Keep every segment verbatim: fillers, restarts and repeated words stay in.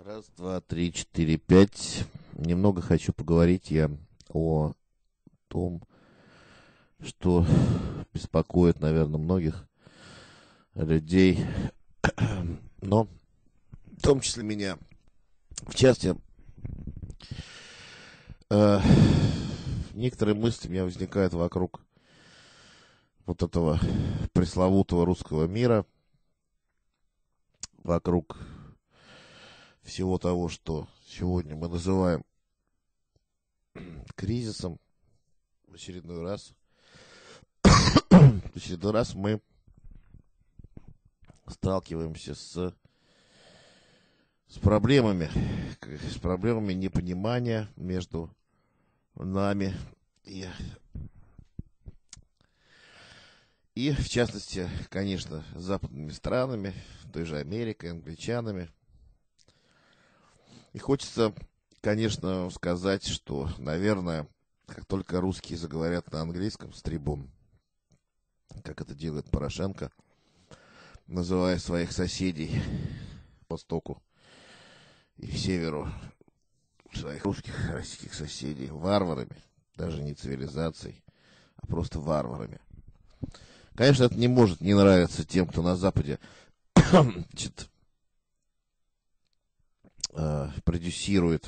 Раз, два, три, четыре, пять. Немного хочу поговорить я о том, что беспокоит, наверное, многих людей, но в том числе меня. В частности, э, некоторые мысли у меня возникают вокруг вот этого пресловутого русского мира, вокруг всего того, что сегодня мы называем кризисом. В очередной раз, в очередной раз мы сталкиваемся с, с проблемами, с проблемами непонимания между нами и, и, в частности, конечно, западными странами, той же Америкой, англичанами. И хочется, конечно, сказать, что, наверное, как только русские заговорят на английском с трибун, как это делает Порошенко, называя своих соседей по востоку и к северу, своих русских, российских соседей, варварами, даже не цивилизацией, а просто варварами. Конечно, это не может не нравиться тем, кто на Западе значит, э, продюсирует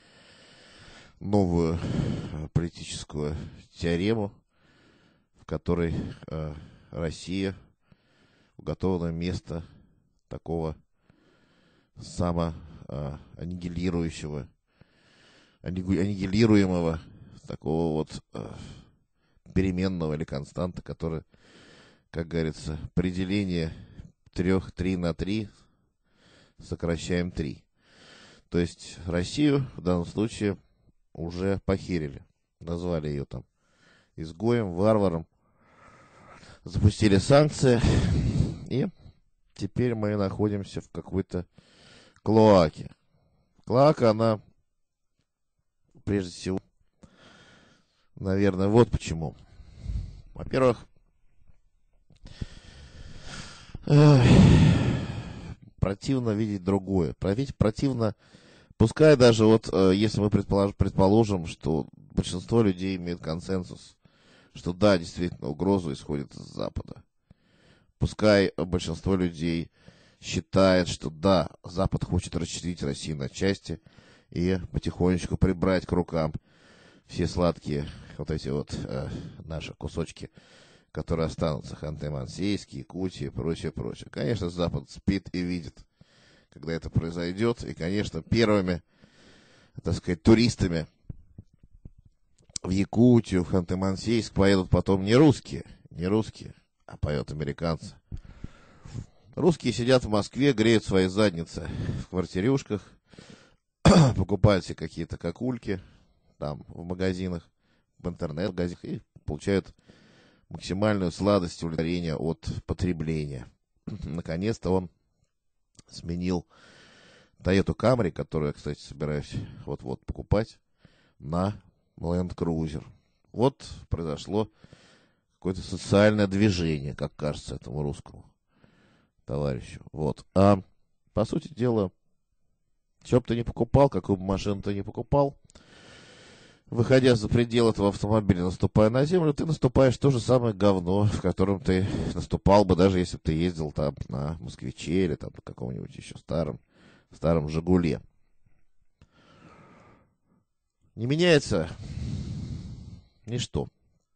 новую э, политическую теорему, в которой э, Россия уготована место такого самоаннигилирующего, аннигилируемого, такого вот э, переменного или константа, который, как говорится, при делении трех, три на три сокращаем три. То есть Россию в данном случае уже похерили. Назвали ее там изгоем, варваром. Запустили санкции. И теперь мы находимся в какой-то клоаке. Клоака, она, прежде всего, наверное, вот почему. Во-первых, противно видеть другое. Противно, пускай даже вот, если мы предположим, предположим, что большинство людей имеет консенсус, что да, действительно, угроза исходит из Запада. Пускай большинство людей считает, что да, Запад хочет расчленить Россию на части и потихонечку прибрать к рукам все сладкие вот эти вот э, наши кусочки, которые останутся, Ханты-Мансийск, Якутия и прочее, прочее. Конечно, Запад спит и видит, когда это произойдет. И, конечно, первыми, так сказать, туристами в Якутию, в Ханты-Мансийск поедут потом не русские, не русские, а поедут американцы. Русские сидят в Москве, греют свои задницы в квартирюшках, покупают себе какие-то кокульки там в магазинах, в интернет-магазинах и получают максимальную сладость и удовлетворение от потребления. Наконец-то он сменил Toyota Camry, которую я, кстати, собираюсь вот-вот покупать, на Land Cruiser. Вот произошло какое-то социальное движение, как кажется этому русскому товарищу. Вот. А по сути дела, что бы ты ни покупал, какую бы машину ты ни покупал, выходя за пределы этого автомобиля, наступая на землю, ты наступаешь в то же самое говно, в котором ты наступал бы, даже если бы ты ездил там на Москвиче или там на каком-нибудь еще старом, старом Жигуле. Не меняется ничто.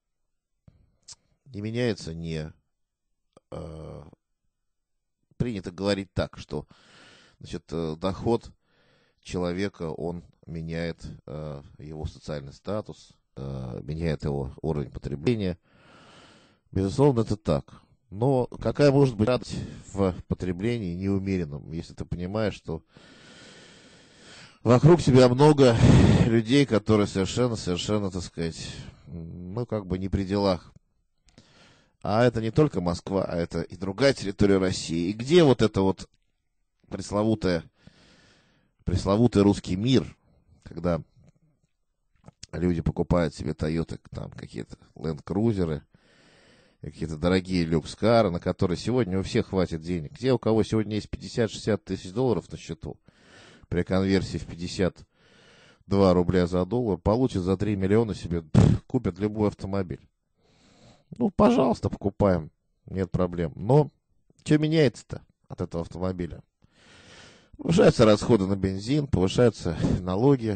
Не меняется не... Э, принято говорить так, что значит, э, доход человека, он меняет э, его социальный статус, э, меняет его уровень потребления. Безусловно, это так. Но какая может быть радость в потреблении неумеренном, если ты понимаешь, что вокруг тебя много людей, которые совершенно-совершенно, так сказать, ну, как бы не при делах. А это не только Москва, а это и другая территория России. И где вот это вот пресловутое, пресловутый русский мир, когда люди покупают себе Toyota, там какие-то Land Cruiser, какие-то дорогие люкс-кары, на которые сегодня у всех хватит денег. Где у кого сегодня есть пятьдесят-шестьдесят тысяч долларов на счету, при конверсии в пятьдесят два рубля за доллар, получит за три миллиона себе, пф, купят любой автомобиль. Ну, пожалуйста, покупаем, нет проблем. Но что меняется-то от этого автомобиля? Повышаются расходы на бензин, повышаются налоги,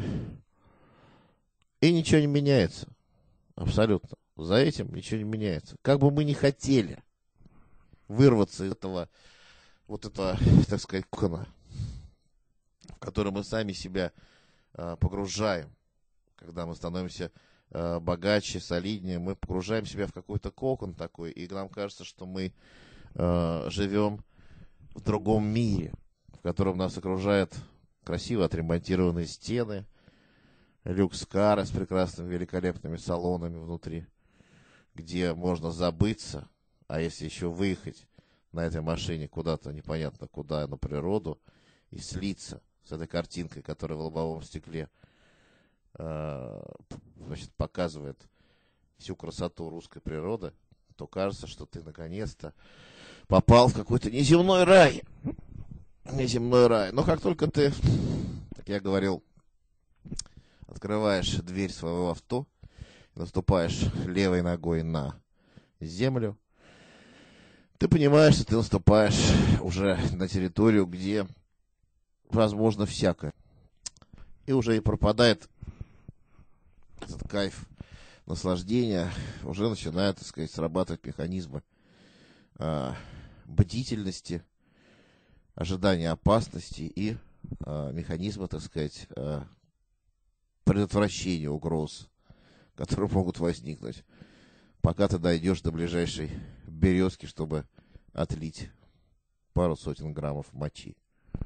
и ничего не меняется. Абсолютно. За этим ничего не меняется. Как бы мы ни хотели вырваться из этого, вот этого, так сказать, кокона, в который мы сами себя э, погружаем, когда мы становимся э, богаче, солиднее, мы погружаем себя в какой-то кокон такой, и нам кажется, что мы э, живем в другом мире, в котором нас окружают красиво отремонтированные стены, люкс-кары с прекрасными великолепными салонами внутри, где можно забыться, а если еще выехать на этой машине куда-то непонятно куда, на природу, и слиться с этой картинкой, которая в лобовом стекле э, значит, показывает всю красоту русской природы, то кажется, что ты наконец-то попал в какой-то неземной рай. Неземной рай. Но как только ты, как я говорил, открываешь дверь своего авто, наступаешь левой ногой на землю, ты понимаешь, что ты наступаешь уже на территорию, где возможно всякое. И уже и пропадает этот кайф наслаждения, уже начинают, так сказать, срабатывать механизмы а, бдительности, ожидания опасности и а, механизмы, так сказать, а, предотвращения угроз, которые могут возникнуть, пока ты дойдешь до ближайшей березки, чтобы отлить пару сотен граммов мочи.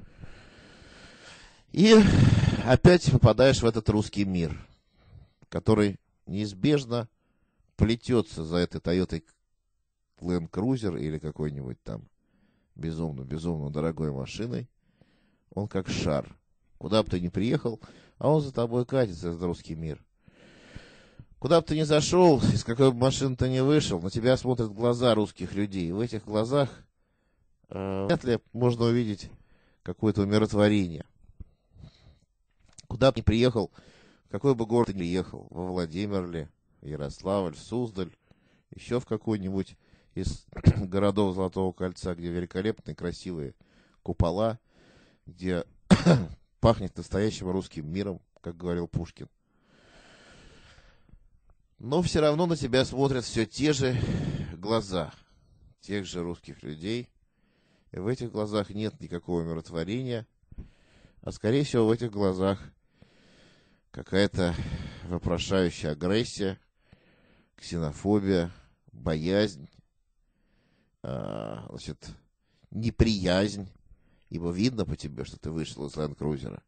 И опять попадаешь в этот русский мир, который неизбежно плетется за этой Toyota Land Cruiser или какой-нибудь там безумно-безумно дорогой машиной. Он как шар. Куда бы ты ни приехал, а он за тобой катится, этот русский мир. Куда бы ты ни зашел, из какой бы машины ты ни вышел, на тебя смотрят глаза русских людей. И в этих глазах э, вряд ли можно увидеть какое-то умиротворение. Куда бы ни приехал, в какой бы город ты ни приехал, во Владимир ли, Ярославль, Суздаль, еще в какой-нибудь из городов Золотого Кольца, где великолепные красивые купола, где пахнет настоящим русским миром, как говорил Пушкин. Но все равно на тебя смотрят все те же глаза тех же русских людей. И в этих глазах нет никакого умиротворения, а скорее всего в этих глазах какая-то вопрошающая агрессия, ксенофобия, боязнь, а, значит, неприязнь, ибо видно по тебе, что ты вышел из ленд-крузера.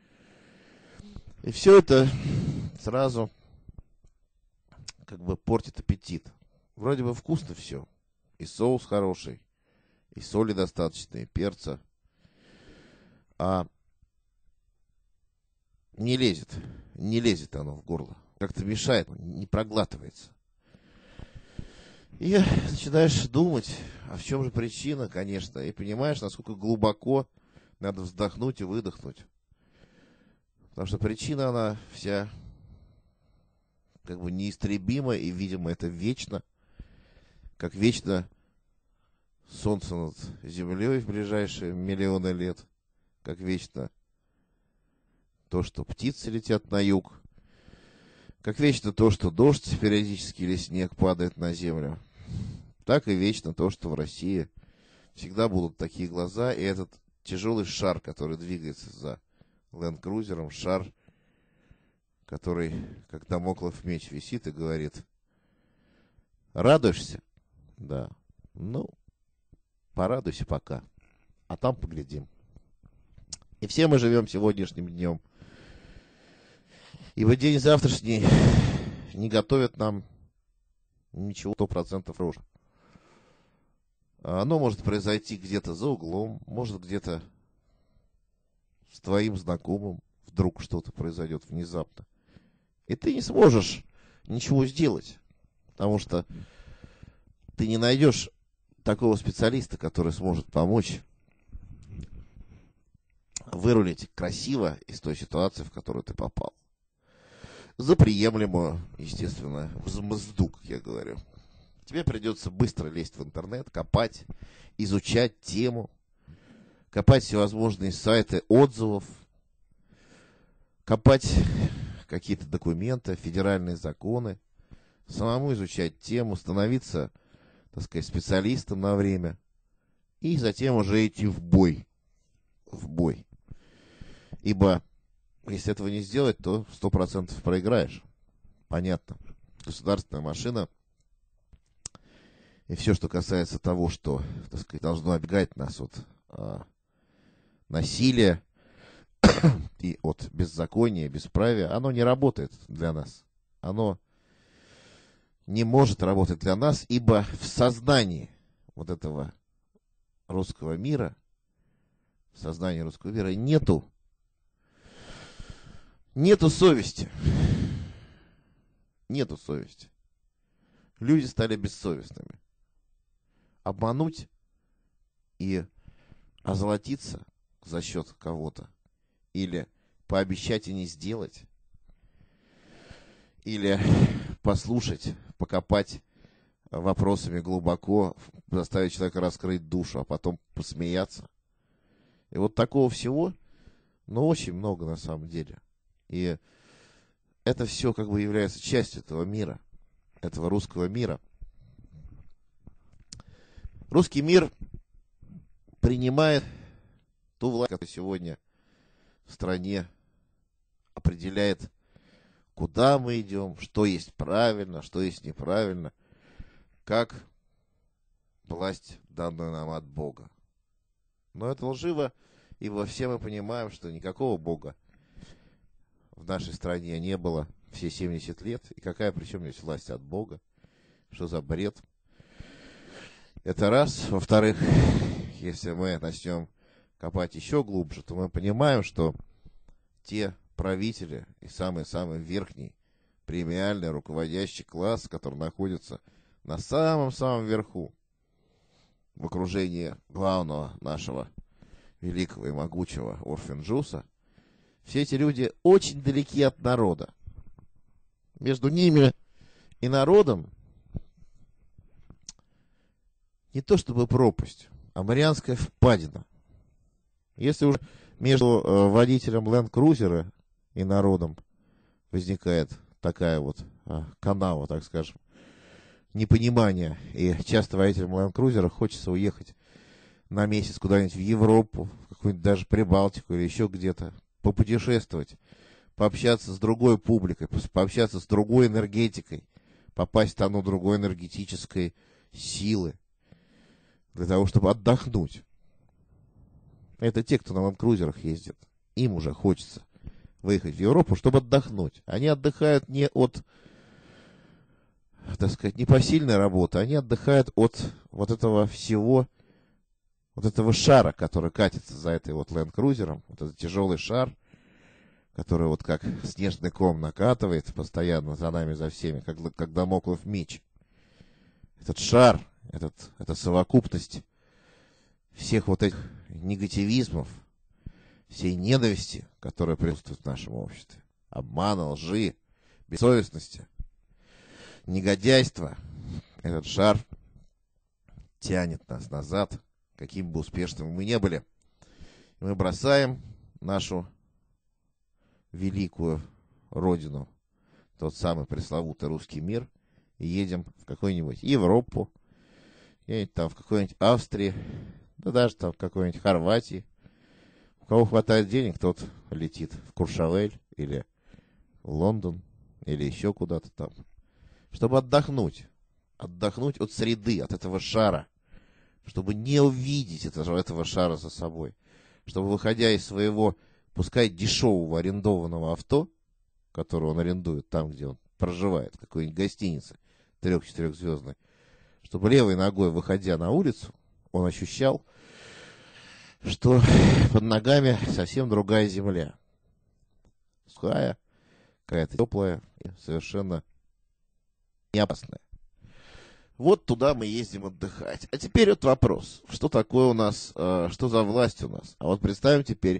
И все это сразу как бы портит аппетит. Вроде бы вкусно все. И соус хороший, и соли достаточно, и перца. А не лезет. Не лезет оно в горло. Как-то мешает, не проглатывается. И начинаешь думать, а в чем же причина, конечно, и понимаешь, насколько глубоко надо вздохнуть и выдохнуть. Потому что причина, она вся как бы неистребима, и, видимо, это вечно, как вечно солнце над землей в ближайшие миллионы лет, как вечно то, что птицы летят на юг, как вечно то, что дождь периодически или снег падает на землю, так и вечно то, что в России всегда будут такие глаза, и этот тяжелый шар, который двигается за ленд-крузером, шар, который, как дамоклов меч, висит и говорит: радуешься? Да. Ну, порадуйся пока, а там поглядим. И все мы живем сегодняшним днем. И в день завтрашний не готовят нам ничего сто процентов рожь. Оно может произойти где-то за углом, может где-то с твоим знакомым вдруг что-то произойдет внезапно. И ты не сможешь ничего сделать, потому что ты не найдешь такого специалиста, который сможет помочь вырулить красиво из той ситуации, в которую ты попал. За приемлемую, естественно, взмазду, как я говорю. Тебе придется быстро лезть в интернет, копать, изучать тему, копать всевозможные сайты отзывов, копать какие-то документы, федеральные законы, самому изучать тему, становиться, так сказать, специалистом на время, и затем уже идти в бой. В бой. Ибо, если этого не сделать, то сто процентов проиграешь. Понятно. Государственная машина и все, что касается того, что, так сказать, должно оберегать нас от а, насилия и от беззакония, бесправия, оно не работает для нас. Оно не может работать для нас, ибо в сознании вот этого русского мира, в сознании русского мира нету, нету совести. Нету совести. Люди стали бессовестными. Обмануть и озолотиться за счет кого-то, или пообещать и не сделать, или послушать, покопать вопросами глубоко, заставить человека раскрыть душу, а потом посмеяться. И вот такого всего, ну, очень много на самом деле. И это все как бы является частью этого мира, этого русского мира. Русский мир принимает ту власть, которая сегодня в стране определяет, куда мы идем, что есть правильно, что есть неправильно, как власть, данную нам от Бога. Но это лживо, ибо все мы понимаем, что никакого Бога в нашей стране не было все семьдесят лет. И какая причем есть власть от Бога? Что за бред? Это раз. Во-вторых, если мы начнем копать еще глубже, то мы понимаем, что те правители и самый-самый верхний премиальный руководящий класс, который находится на самом-самом верху, в окружении главного нашего великого и могучего Орфин-Джуса, все эти люди очень далеки от народа. Между ними и народом не то чтобы пропасть, а Марианская впадина. Если уже между э, водителем ленд-крузера и народом возникает такая вот э, канава, так скажем, непонимание, и часто водителям ленд-крузера хочется уехать на месяц куда-нибудь в Европу, в какую-нибудь даже Прибалтику или еще где-то, попутешествовать, пообщаться с другой публикой, пообщаться с другой энергетикой, попасть в страну другой энергетической силы, для того, чтобы отдохнуть. Это те, кто на ленд-крузерах ездит. Им уже хочется выехать в Европу, чтобы отдохнуть. Они отдыхают не от, так сказать, непосильной работы, они отдыхают от вот этого всего, вот этого шара, который катится за этой вот ленд-крузером, вот этот тяжелый шар, который вот как снежный ком накатывает постоянно за нами, за всеми, как, как дамоклов меч. Этот шар, этот, эта совокупность всех вот этих негативизмов, всей ненависти, которая присутствует в нашем обществе, обмана, лжи, бессовестности, негодяйства, этот шар тянет нас назад, каким бы успешным мы ни были. И мы бросаем нашу великую родину, тот самый пресловутый русский мир, и едем в какую-нибудь Европу, или там в какой-нибудь Австрии, да даже там в какой-нибудь Хорватии. У кого хватает денег, тот летит в Куршавель или в Лондон, или еще куда-то там, чтобы отдохнуть. Отдохнуть от среды, от этого шара, чтобы не увидеть этого, этого шара за собой. Чтобы, выходя из своего, пускай дешевого арендованного авто, которое он арендует там, где он проживает, в какой-нибудь гостинице трех-четырехзвездной, чтобы левой ногой, выходя на улицу, он ощущал, что под ногами совсем другая земля. Сухая, какая-то теплая, совершенно не опасная. Вот туда мы ездим отдыхать. А теперь вот вопрос, что такое у нас, э, что за власть у нас? А вот представим теперь,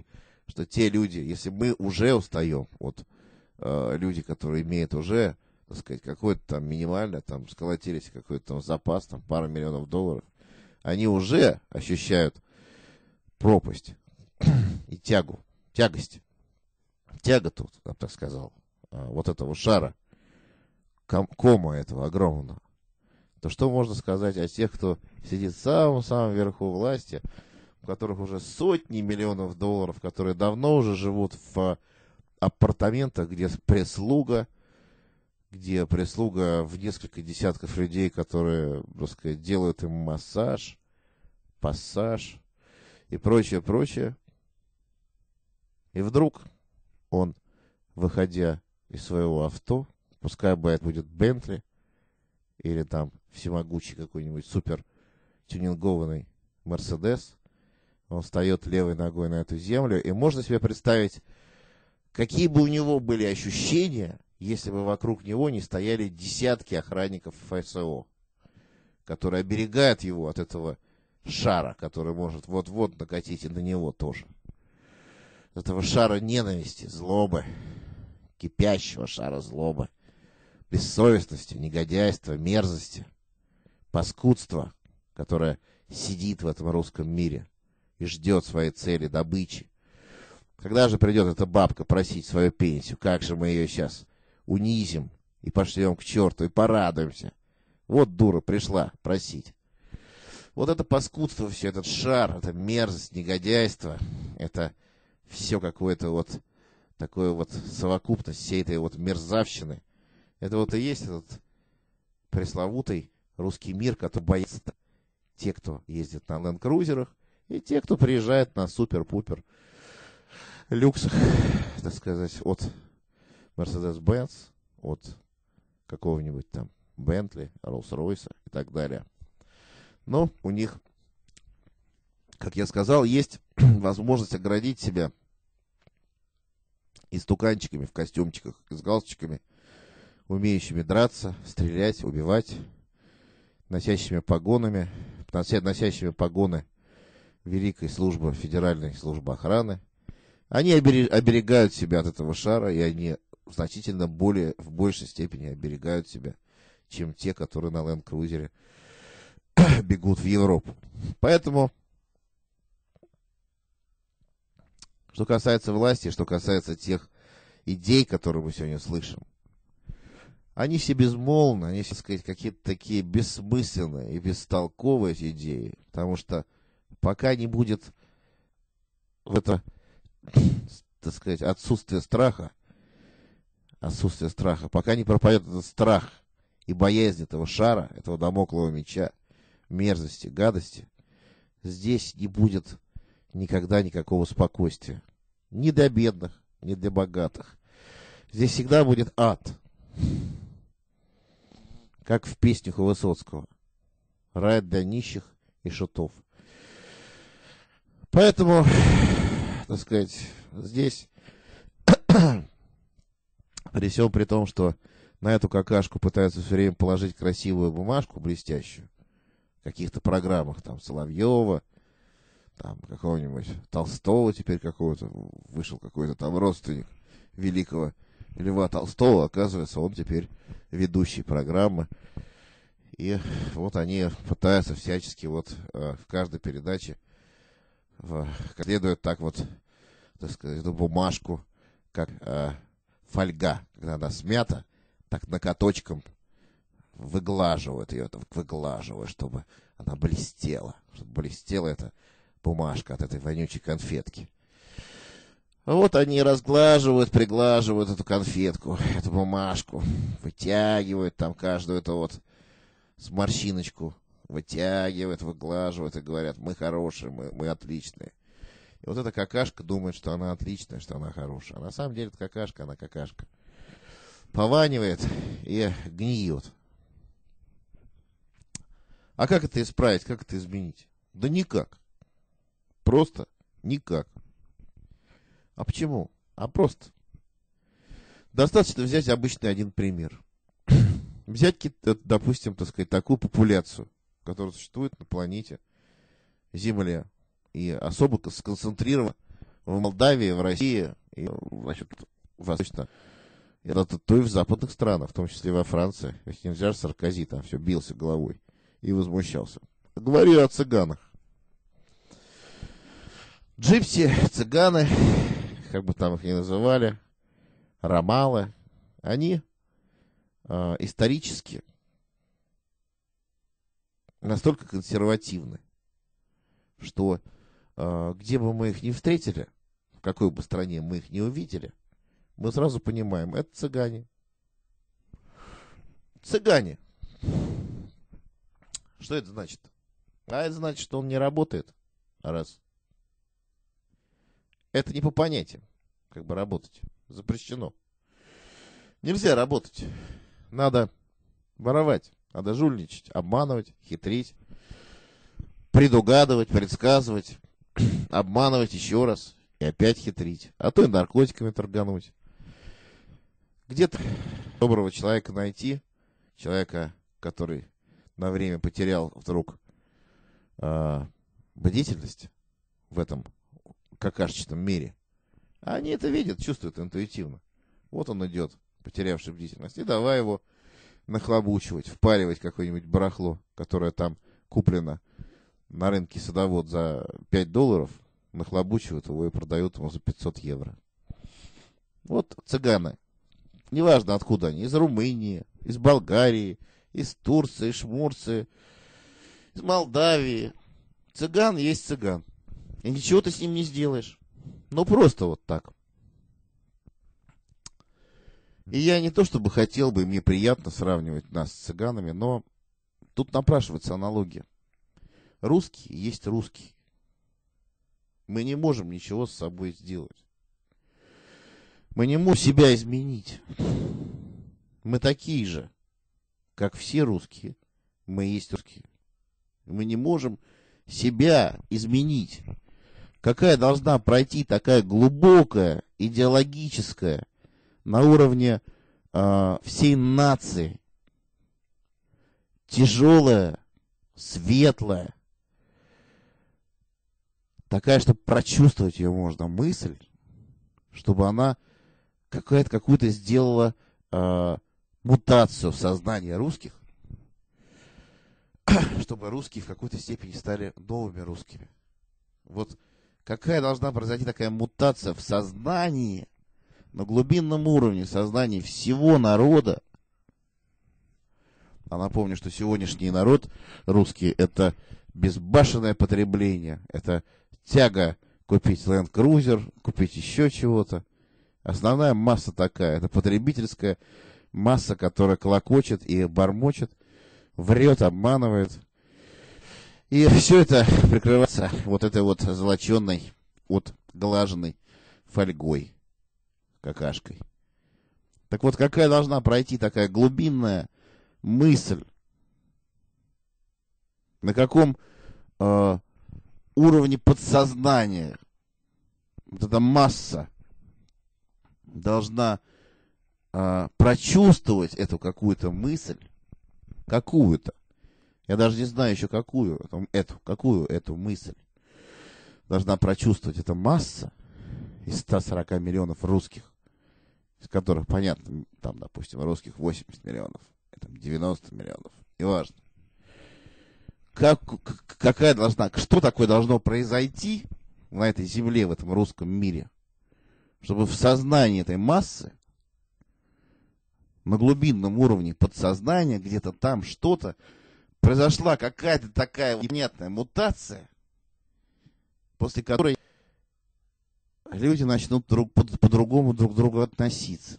что те люди, если мы уже устаем, вот э, люди, которые имеют уже, так сказать, какой-то там минимально, там, сколотились какой-то там запас, там, пару миллионов долларов, они уже ощущают пропасть и тягу, тягость, тяготу, я бы так сказал, вот этого шара, ком- кома этого огромного. То что можно сказать о тех, кто сидит в самом-самом верху власти, у которых уже сотни миллионов долларов, которые давно уже живут в апартаментах, где прислуга, где прислуга в несколько десятков людей, которые, так сказать, делают им массаж, пассаж и прочее, прочее. И вдруг он, выходя из своего авто, пускай бы это будет Бентли, или там всемогущий какой-нибудь супер тюнингованный Мерседес, он встает левой ногой на эту землю, и можно себе представить, какие бы у него были ощущения, если бы вокруг него не стояли десятки охранников ФСО, которые оберегают его от этого шара, который может вот-вот накатить и на него тоже. Этого шара ненависти, злобы, кипящего шара злобы, бессовестности, негодяйства, мерзости, паскудства, которое сидит в этом русском мире и ждет своей цели, добычи. Когда же придет эта бабка просить свою пенсию? Как же мы ее сейчас унизим и пошлем к черту и порадуемся? Вот дура пришла просить. Вот это паскудство, все этот шар, это мерзость, негодяйство, это все какое-то вот такое вот совокупность всей этой вот мерзавщины. Это вот и есть этот пресловутый русский мир, который боится те, кто ездит на ленд-крузерах, и те, кто приезжает на супер-пупер люксах, так сказать, от Mercedes-Benz, от какого-нибудь там Bentley, Rolls-Royce и так далее. Но у них, как я сказал, есть возможность оградить себя истуканчиками в костюмчиках, с галстучками, умеющими драться, стрелять, убивать, носящими погонами, носящими погоны Великой службы, Федеральной службы охраны. Они оберегают себя от этого шара, и они значительно более, в большей степени оберегают себя, чем те, которые на ленд-крузере бегут в Европу. Поэтому, что касается власти, что касается тех идей, которые мы сегодня слышим, они все безмолвны, они, так сказать, какие-то такие бессмысленные и бестолковые эти идеи, потому что пока не будет в это, так сказать, отсутствие страха, отсутствие страха, пока не пропадет этот страх и боязнь этого шара, этого дамоклового меча, мерзости, гадости, здесь не будет никогда никакого спокойствия. Ни для бедных, ни для богатых. Здесь всегда будет ад. Как в песнях у Высоцкого. Рай для нищих и шутов. Поэтому, так сказать, здесь при всем при том, что на эту какашку пытаются все время положить красивую бумажку блестящую, в каких-то программах, там, Соловьева, там, какого-нибудь Толстого теперь какого-то, вышел какой-то там родственник великого Льва Толстого, оказывается, он теперь ведущий программы. И вот они пытаются всячески вот э, в каждой передаче э, следует так вот, так сказать, эту бумажку, как э, фольга, когда она смята, так накаточком выглаживают ее, выглаживают, чтобы она блестела, чтобы блестела эта бумажка от этой вонючей конфетки. Вот они разглаживают, приглаживают эту конфетку, эту бумажку, вытягивают там каждую эту вот сморщиночку, вытягивают, выглаживают и говорят: мы хорошие, мы, мы отличные. И вот эта какашка думает, что она отличная, что она хорошая. А на самом деле это какашка, она какашка. Пованивает и гниет. А как это исправить, как это изменить? Да никак. Просто никак. А почему? А просто. Достаточно взять обычный один пример. Взять, допустим, так сказать, такую популяцию, которая существует на планете Земля, и особо сконцентрирована в Молдавии, в России, и, значит, восточно, это то и в западных странах, в том числе во Франции. Ведь нельзя же Саркози там все бился головой и возмущался. Говорю о цыганах. Джипси, цыганы, как бы там их ни называли, ромалы, они э, исторически настолько консервативны, что э, где бы мы их ни встретили, в какой бы стране мы их не увидели, мы сразу понимаем, это цыгане. Цыгане. Что это значит? А это значит, что он не работает. Раз. Это не по понятиям, как бы работать. Запрещено. Нельзя работать. Надо воровать. Надо жульничать, обманывать, хитрить, предугадывать, предсказывать, обманывать еще раз и опять хитрить. А то и наркотиками торгануть. Где-то доброго человека найти, человека, который на время потерял вдруг э, бдительность в этом какашечном мире. А они это видят, чувствуют интуитивно. Вот он идет, потерявший бдительность, и давай его нахлобучивать, впаривать какое-нибудь барахло, которое там куплено на рынке Садовод за пять долларов, нахлобучивают его и продают ему за пятьсот евро. Вот цыганы. Неважно, откуда они. Из Румынии, из Болгарии, из Турции, Шмурции, из Молдавии. Цыган есть цыган. И ничего ты с ним не сделаешь. Ну, просто вот так. И я не то чтобы хотел бы, мне приятно сравнивать нас с цыганами, но тут напрашивается аналогия. Русский есть русский. Мы не можем ничего с собой сделать. Мы не можем себя изменить. Мы такие же, как все русские. Мы есть русские. Мы не можем себя изменить. Какая должна пройти такая глубокая, идеологическая, на уровне э, всей нации, тяжелая, светлая, такая, чтобы прочувствовать ее можно, мысль, чтобы она какая-то, какую-то сделала э, мутацию в сознании русских, чтобы русские в какой-то степени стали новыми русскими. Вот какая должна произойти такая мутация в сознании, на глубинном уровне сознания всего народа. А напомню, что сегодняшний народ русский — это безбашенное потребление, это тяга купить Land Cruiser, купить еще чего-то. Основная масса такая, это потребительская масса, которая клокочет и бормочет, врет, обманывает. И все это прикрывается вот этой вот золоченной, вот глаженной фольгой, какашкой. Так вот, какая должна пройти такая глубинная мысль? На каком э, уровне подсознания вот эта масса должна э, прочувствовать эту какую-то мысль, какую-то. Я даже не знаю еще какую, эту, какую эту мысль должна прочувствовать эта масса из ста сорока миллионов русских, из которых, понятно, там, допустим, русских восемьдесят миллионов, там девяносто миллионов, неважно. Как, какая должна, что такое должно произойти на этой земле, в этом русском мире, чтобы в сознании этой массы, на глубинном уровне подсознания, где-то там что-то, произошла какая-то такая непонятная мутация, после которой люди начнут друг, по, по-другому друг к другу относиться.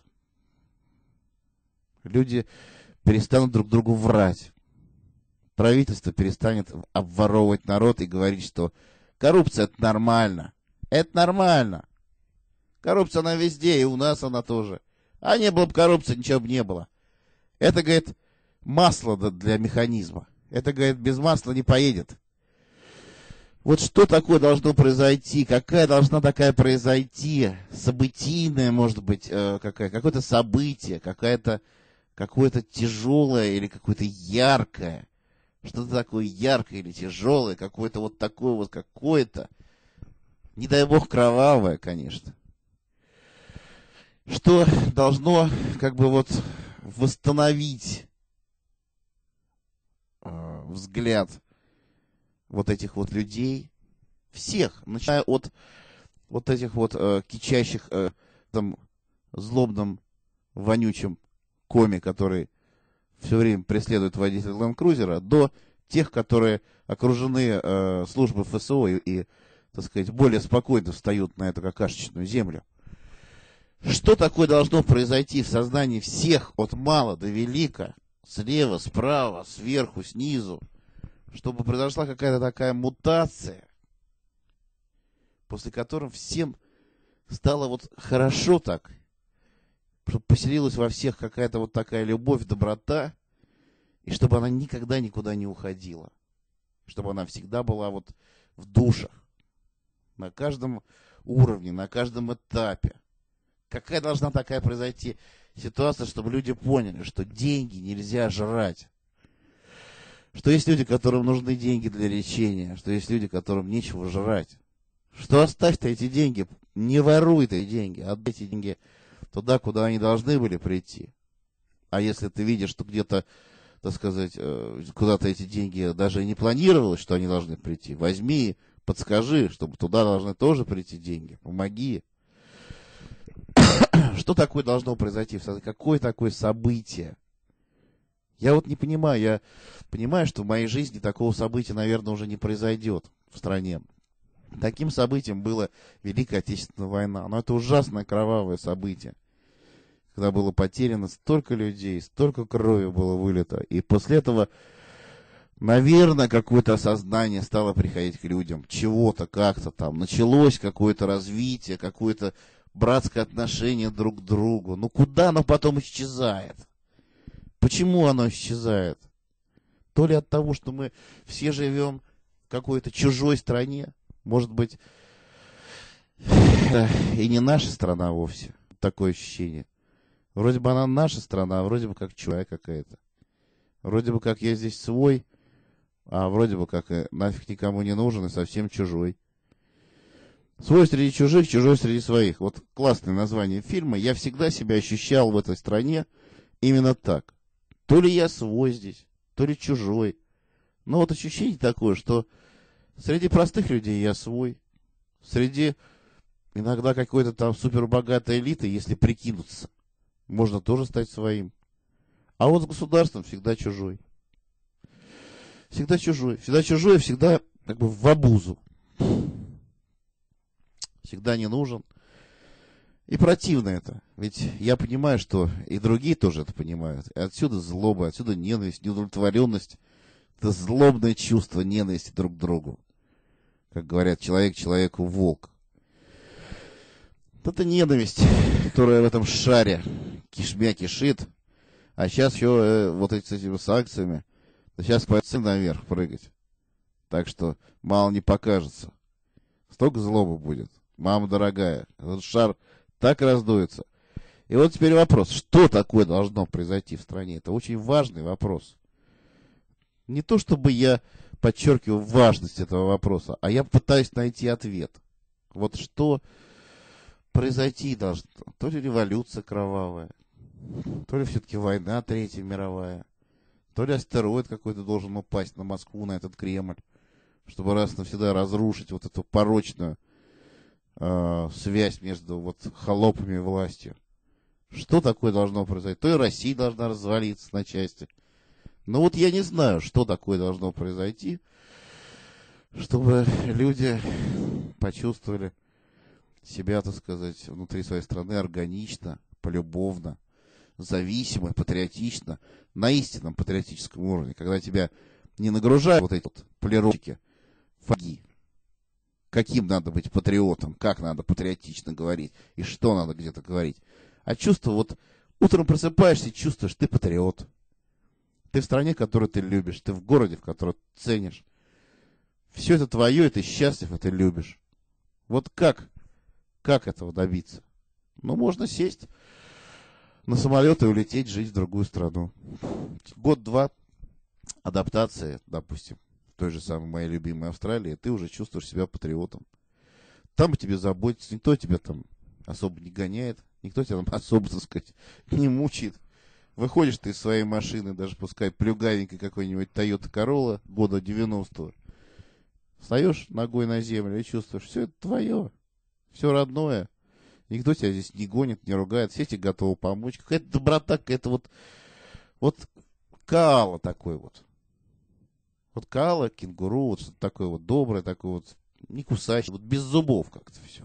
Люди перестанут друг другу врать. Правительство перестанет обворовывать народ и говорить, что коррупция — это нормально. Это нормально. Коррупция, она везде, и у нас она тоже. А не было бы коррупции, ничего бы не было. Это, говорит, масло для механизма. Это, говорит, без масла не поедет. Вот что такое должно произойти? Какая должна такая произойти? Событийная, может быть, э, какая, какое-то событие, какая-то, какое-то тяжелое или какое-то яркое. Что-то такое яркое или тяжелое, какое-то вот такое вот какое-то. не дай бог кровавое, конечно, что должно как бы вот восстановить э, взгляд вот этих вот людей, всех, начиная от вот этих вот э, кичащих э, там злобным, вонючим коме, который все время преследует водителя ленд-крузера, до тех, которые окружены э, службой эф эс о и, и, так сказать, более спокойно встают на эту какашечную землю. Что такое должно произойти в сознании всех от мала до велика, слева, справа, сверху, снизу, чтобы произошла какая-то такая мутация, после которой всем стало вот хорошо так, чтобы поселилась во всех какая-то вот такая любовь, доброта, и чтобы она никогда никуда не уходила, чтобы она всегда была вот в душах, на каждом уровне, на каждом этапе. Какая должна такая произойти ситуация, чтобы люди поняли, что деньги нельзя жрать, что есть люди, которым нужны деньги для лечения, что есть люди, которым нечего жрать, что оставь-то эти деньги, не воруй эти деньги, отдай эти деньги туда, куда они должны были прийти. А если ты видишь, что где-то, так сказать, куда-то эти деньги даже и не планировалось, что они должны прийти, возьми, подскажи, чтобы туда должны тоже прийти деньги, помоги. Что такое должно произойти? Какое такое событие? Я вот не понимаю, я понимаю, что в моей жизни такого события, наверное, уже не произойдет в стране. Таким событием была Великая Отечественная война. Но это ужасное кровавое событие, когда было потеряно столько людей, столько крови было вылито. И после этого, наверное, какое-то осознание стало приходить к людям. Чего-то, как-то там. Началось какое-то развитие, какое-то братское отношение друг к другу. Ну куда оно потом исчезает? Почему оно исчезает? То ли от того, что мы все живем в какой-то чужой стране. Может быть, это и не наша страна вовсе. Такое ощущение. Вроде бы она наша страна, а вроде бы как чужая какая-то. Вроде бы как я здесь свой, а вроде бы как нафиг никому не нужен и совсем чужой. Свой среди чужих, чужой среди своих. Вот классное название фильма. Я всегда себя ощущал в этой стране именно так. То ли я свой здесь, то ли чужой. Но вот ощущение такое, что среди простых людей я свой. Среди иногда какой-то там супербогатой элиты, если прикинуться, можно тоже стать своим. А вот с государством всегда чужой. Всегда чужой. Всегда чужой, всегда как бы в обузу. Всегда не нужен. И противно это. Ведь я понимаю, что и другие тоже это понимают. И отсюда злоба, отсюда ненависть, неудовлетворенность. Это злобное чувство ненависти друг к другу. Как говорят, человек человеку волк. Это ненависть, которая в этом шаре кишмя кишит. А сейчас еще э, вот эти, с этими санкциями. Сейчас пойдет наверх прыгать. Так что мало не покажется. Столько злобы будет. Мама дорогая, этот шар так раздуется. И вот теперь вопрос, что такое должно произойти в стране? Это очень важный вопрос. Не то, чтобы я подчеркиваю важность этого вопроса, а я пытаюсь найти ответ. Вот что произойти должно? То ли революция кровавая, то ли все-таки война Третья мировая, то ли астероид какой-то должен упасть на Москву, на этот Кремль, чтобы раз и навсегда разрушить вот эту порочную э, связь между вот холопами и властью. Что такое должно произойти? То и Россия должна развалиться на части. Но вот я не знаю, что такое должно произойти, чтобы люди почувствовали себя, так сказать, внутри своей страны органично, полюбовно, зависимо, патриотично, на истинном патриотическом уровне, когда тебя не нагружают вот эти вот полировки, фаги, каким надо быть патриотом, как надо патриотично говорить и что надо где-то говорить. А чувство, вот утром просыпаешься и чувствуешь, ты патриот. Ты в стране, которую ты любишь, ты в городе, в котором ценишь. Все это твое, и ты счастлив, и ты любишь. Вот как, как этого добиться? Ну, можно сесть на самолет и улететь жить в другую страну. Год-два адаптации, допустим, в той же самой моей любимой Австралии, ты уже чувствуешь себя патриотом. там о тебе заботится, никто тебя там особо не гоняет, никто тебя там особо, так сказать, не мучает. Выходишь ты из своей машины, даже пускай плюгавенькой какой-нибудь Toyota Corolla года девяностого, встаешь ногой на землю и чувствуешь, все это твое, все родное. Никто тебя здесь не гонит, не ругает, все тебе готовы помочь. Какая-то доброта, какая-то вот, вот каала такой вот. Вот каала, кенгуру, вот что-то такое вот доброе, такое вот, не кусающее, вот без зубов как-то все.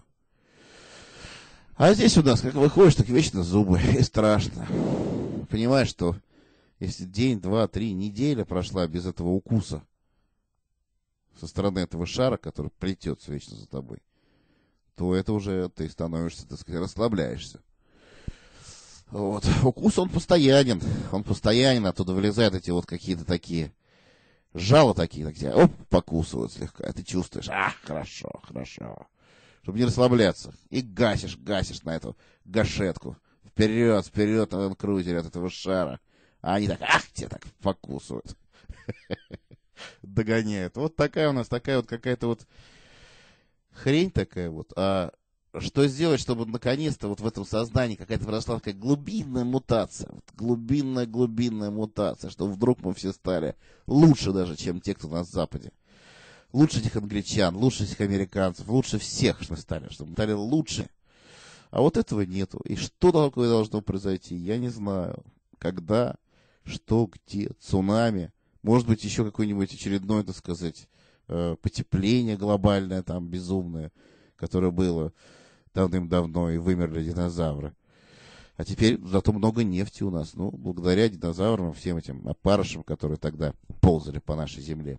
А здесь у нас, как выходишь, так вечно зубы, и страшно. Понимаешь, что если день, два, три, неделя прошла без этого укуса со стороны этого шара, который плетется вечно за тобой, то это уже ты становишься, так сказать, расслабляешься. Вот. Укус, он постоянен, он постоянен, оттуда вылезают эти вот какие-то такие жало такие, так тебя, оп, покусывают слегка, и ты чувствуешь, а, хорошо, хорошо. Чтобы не расслабляться. И гасишь, гасишь на эту гашетку. Вперед, вперед на лэнд-крузере от этого шара. А они так, ах, тебя так покусывают. Догоняют. Вот такая у нас, такая вот какая-то вот хрень такая вот. А что сделать, чтобы наконец-то вот в этом сознании какая-то произошла такая глубинная мутация. Вот глубинная-глубинная мутация. Что вдруг мы все стали лучше даже, чем те, кто на Западе. Лучше этих англичан, лучше этих американцев, лучше всех, что стали, чтобы мы стали лучше. А вот этого нету. И что такое должно произойти, я не знаю. Когда, что, где, цунами. Может быть, еще какое-нибудь очередное, так сказать, потепление глобальное, там, безумное, которое было давным-давно, и вымерли динозавры. А теперь зато много нефти у нас. Ну, благодаря динозаврам, всем этим опарышам, которые тогда ползали по нашей земле.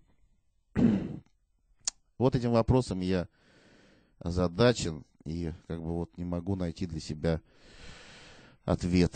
Вот этим вопросом я озадачен и как бы вот не могу найти для себя ответ.